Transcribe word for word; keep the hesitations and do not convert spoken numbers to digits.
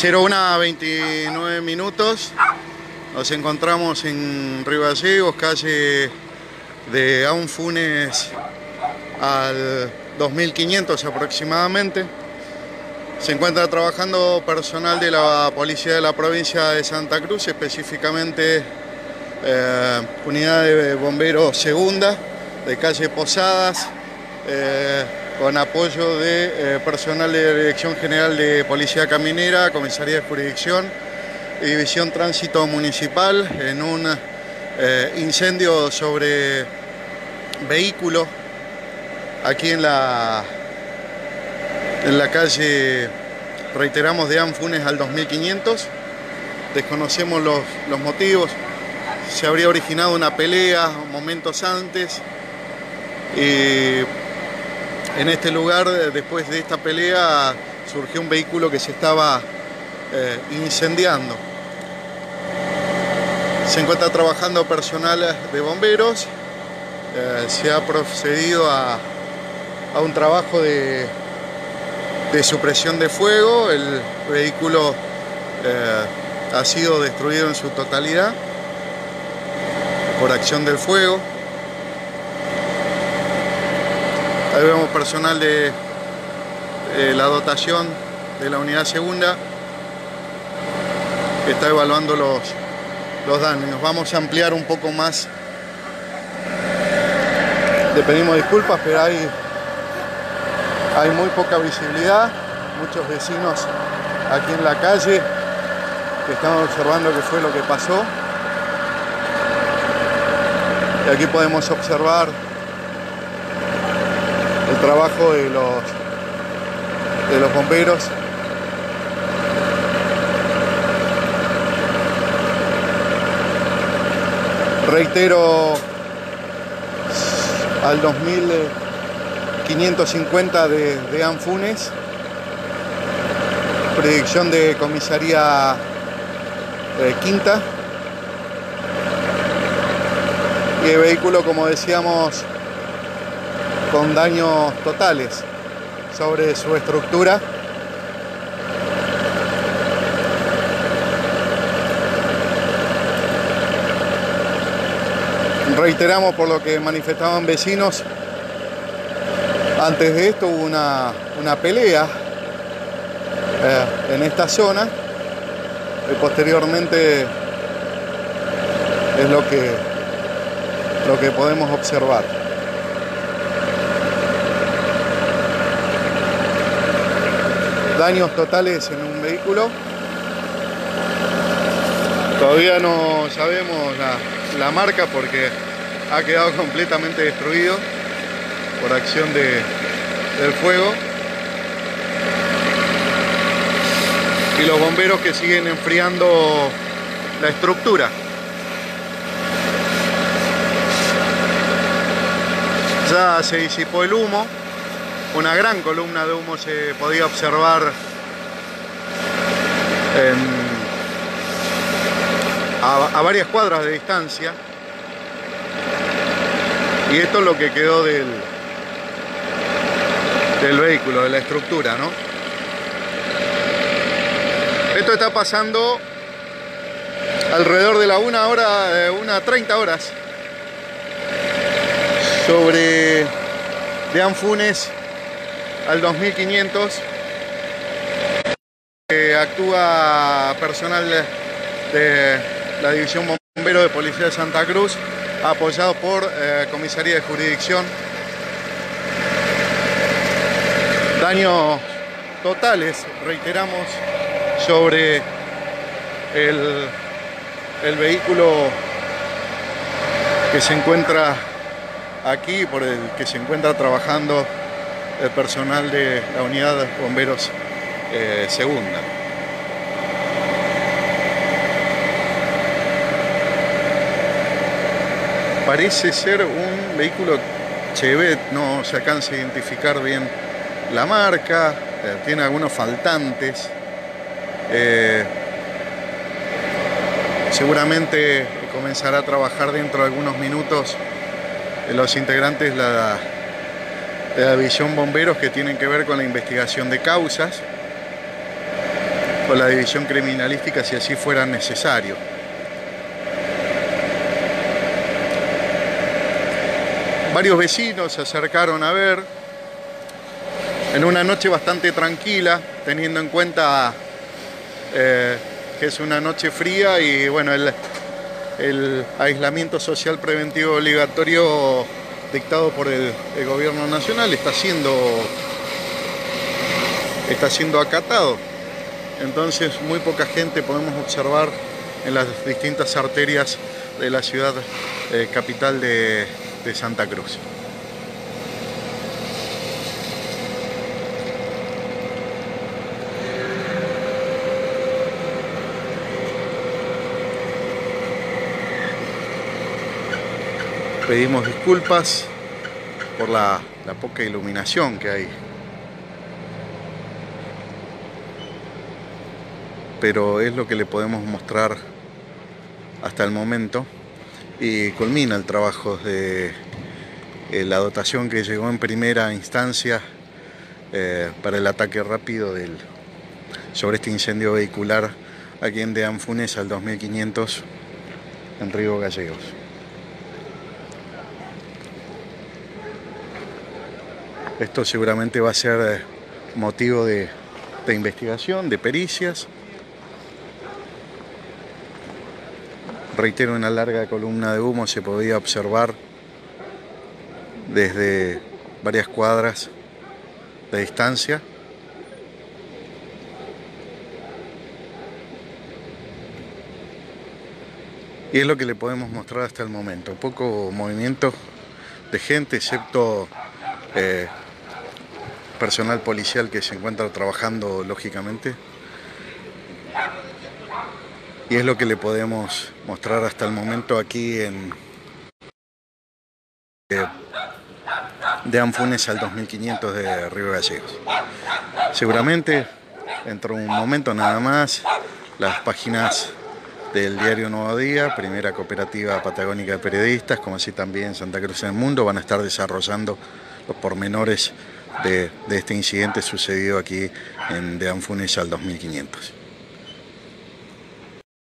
cero una veintinueve minutos, nos encontramos en Río Gallegos, calle de Anfunes al dos mil quinientos aproximadamente. Se encuentra trabajando personal de la Policía de la Provincia de Santa Cruz, específicamente eh, Unidad de Bomberos Segunda, de calle Posadas, eh, con apoyo de eh, personal de la Dirección General de Policía Caminera, Comisaría de Jurisdicción y División Tránsito Municipal, en un eh, incendio sobre vehículo aquí en la, en la calle, reiteramos, de Anfunes al dos mil quinientos. Desconocemos los, los motivos. Se habría originado una pelea momentos antes y en este lugar, después de esta pelea, surgió un vehículo que se estaba eh, incendiando. Se encuentra trabajando personal de bomberos. Eh, se ha procedido a, a un trabajo de, de supresión de fuego. El vehículo eh, ha sido destruido en su totalidad por acción del fuego. Ahí vemos personal de, de la dotación de la unidad segunda que está evaluando los, los daños. Vamos a ampliar un poco más. Le pedimos disculpas, pero hay, hay muy poca visibilidad. Muchos vecinos aquí en la calle que están observando qué fue lo que pasó. Y aquí podemos observar el trabajo de los, de los bomberos. Reitero, al dos mil quinientos cincuenta de, de Anfunes, predicción de comisaría eh, quinta, y el vehículo, como decíamos, con daños totales sobre su estructura. Reiteramos por lo que manifestaban vecinos, antes de esto hubo una, una pelea eh, en esta zona, y posteriormente es lo que, lo que podemos observar. Daños totales en un vehículo. Todavía no sabemos la, la marca porque ha quedado completamente destruido por acción de, del fuego. Y los bomberos que siguen enfriando la estructura. Ya se disipó el humo. Una gran columna de humo se podía observar en, a, a varias cuadras de distancia. Y esto es lo que quedó del, del vehículo, de la estructura, ¿no? Esto está pasando alrededor de la una hora, una treinta horas, sobre de Anfunes al dos mil quinientos. Eh, actúa personal de, de la División Bombero de Policía de Santa Cruz, apoyado por eh, Comisaría de Jurisdicción. Daños totales, reiteramos, sobre el, el vehículo que se encuentra aquí, por el que se encuentra trabajando el personal de la unidad de bomberos eh, segunda. Parece ser un vehículo Chevette, no se alcanza a identificar bien la marca, eh, tiene algunos faltantes. Eh, seguramente comenzará a trabajar dentro de algunos minutos eh, los integrantes de la de la División Bomberos, que tienen que ver con la investigación de causas. o la división criminalística si así fuera necesario. Varios vecinos se acercaron a ver en una noche bastante tranquila, teniendo en cuenta eh, que es una noche fría y bueno, el, el aislamiento social preventivo obligatorio dictado por el, el gobierno nacional está siendo, está siendo acatado. Entonces muy poca gente podemos observar en las distintas arterias de la ciudad eh, capital de, de Santa Cruz. Pedimos disculpas por la, la poca iluminación que hay, pero es lo que le podemos mostrar hasta el momento y culmina el trabajo de eh, la dotación que llegó en primera instancia eh, para el ataque rápido del, sobre este incendio vehicular aquí en Deán Funes al dos mil quinientos en Río Gallegos. Esto seguramente va a ser motivo de, de investigación, de pericias. Reitero, una larga columna de humo se podía observar desde varias cuadras de distancia. Y es lo que le podemos mostrar hasta el momento. Poco movimiento de gente, excepto eh, personal policial que se encuentra trabajando lógicamente. Y es lo que le podemos mostrar hasta el momento aquí en eh, Deán Funes al dos mil quinientos de Río Gallegos. Seguramente dentro de un momento nada más las páginas del diario Nuevo Día, primera cooperativa patagónica de periodistas, como así también Santa Cruz en el Mundo, van a estar desarrollando los pormenores de, de este incidente sucedido aquí en Deán Funes al dos mil quinientos.